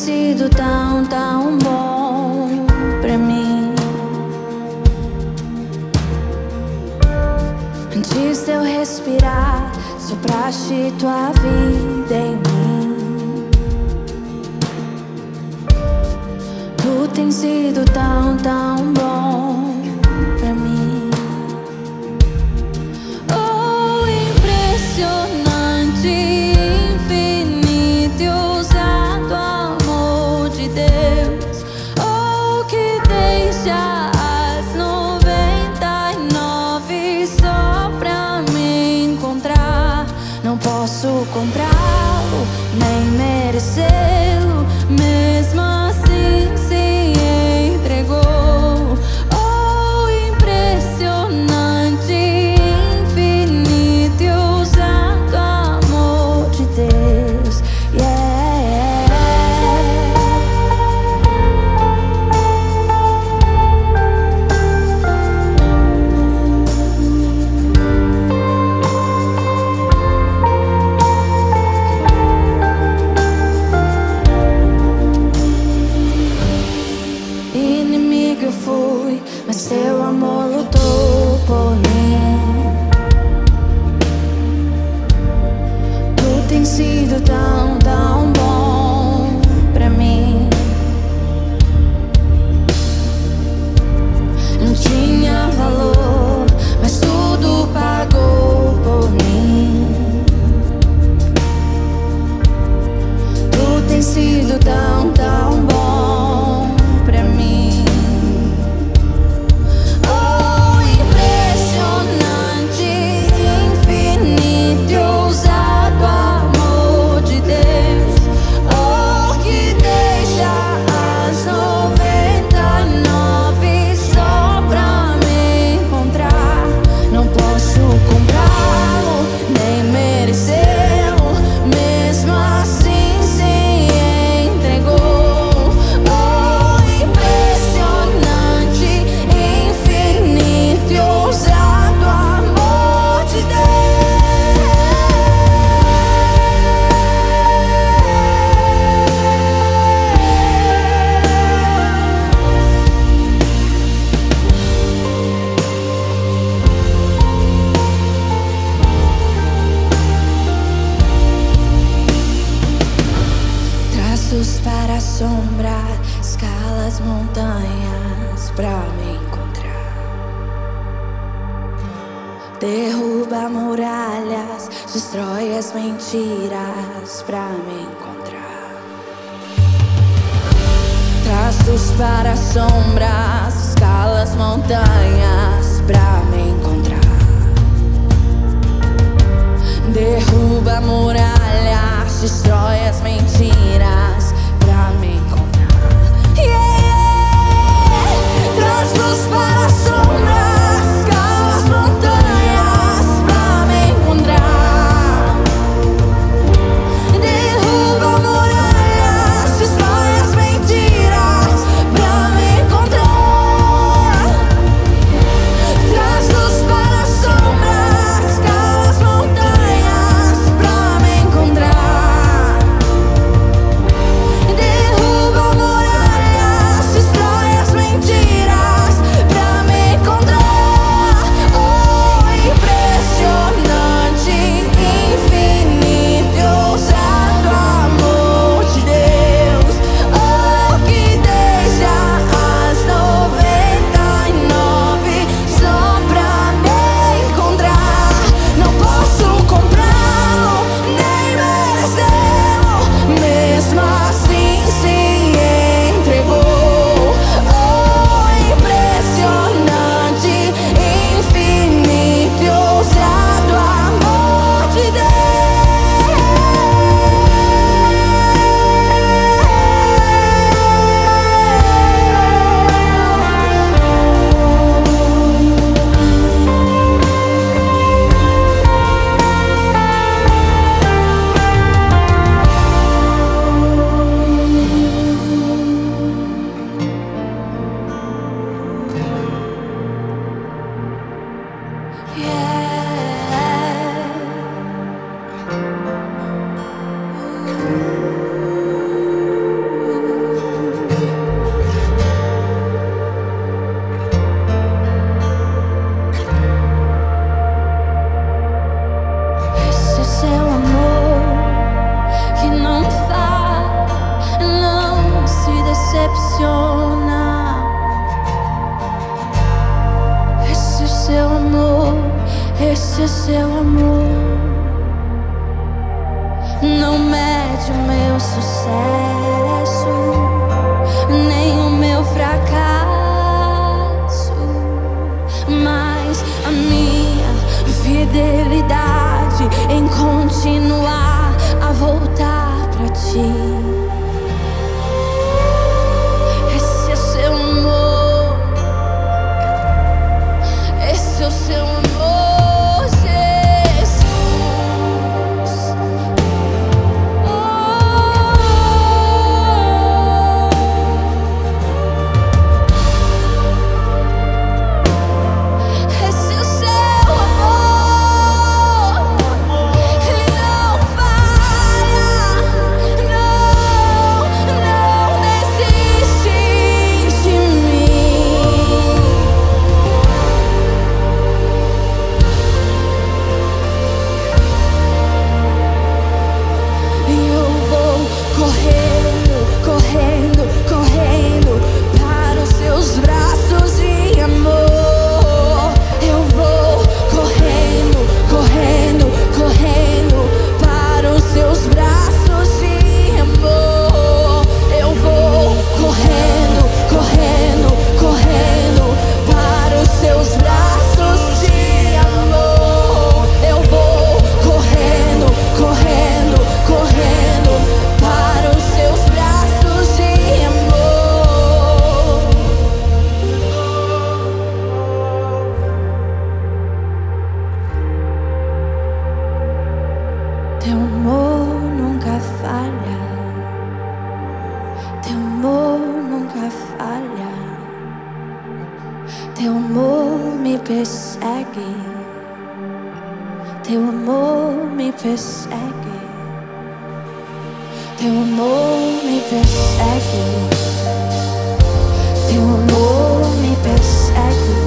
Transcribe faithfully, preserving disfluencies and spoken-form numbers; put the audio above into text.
sido tão, tão bom pra mim. Antes de eu respirar, sopraste tua vida em mim. Tu tens sido tão, tão bom pra mim. Oh, impressionante, infinito e ousado amor de Deus. Oh, que deixa as noventa e nove só pra me encontrar. Não posso comprá-lo, nem merecê-lo, mesmo assim se entregou. Oh, impressionante, infinito e ousado amor de Deus. Yeah. Inimigo eu fui, mas teu amor lutou por mim. Tu tens sido tão, tão bom pra mim. Não tinha valor, mas tudo pagou por mim. Tu tens sido tão, tão bom pra mim. Oh, impressionante, infinito e ousado amor de Deus. Oh, que deixa as noventa e nove só pra me encontrar. Não posso comprá-lo, nem merecê-lo, mesmo assim se entregou. Oh, impressionante, infinito e ousado amor de Deus. Traços para a sombra, escala as montanhas pra me encontrar. Derruba muralhas, destrói as mentiras pra me encontrar. Traços para as sombras, escala as montanhas pra me encontrar. Derruba muralhas, destrói as mentiras pra me encontrar. Yeah! Traz luz para as sombras, escala as montanhas pra me encontrar. Derruba muralhas, destrói as mentiras pra me encontrar. Traz luz para as sombras, escala as montanhas pra não mede o meu sucesso, nem o meu fracasso, mas a minha fidelidade em continuar a voltar pra ti. Esse é o seu amor, esse é o seu amor. Teu amor nunca falha, teu amor nunca falha, teu amor me persegue, teu amor me persegue, teu amor me persegue, teu amor me persegue.